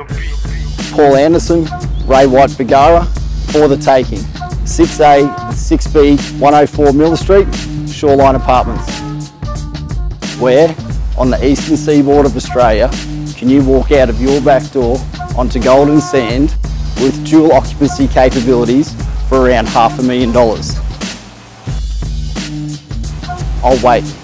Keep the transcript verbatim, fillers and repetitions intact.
Paul Anderson, Ray White Bargara, for the taking. six A, six B, one oh four Miller Street, Shoreline Apartments. Where, on the eastern seaboard of Australia, can you walk out of your back door onto golden sand with dual occupancy capabilities for around half a million dollars? I'll wait.